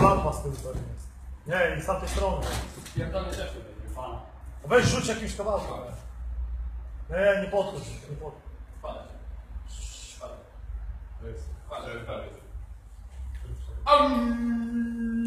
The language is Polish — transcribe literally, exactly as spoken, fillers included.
lampa z tyłu pewnie jest. Nie, i z tamtej strony. Pierdolnie też tu będzie, fan. Weź rzuć jakimś kawałkiem. Nie, nie podchodź, nie podchodź. Spadaj. Spadaj. To jest. Spadaj. Cztery prawie. Am.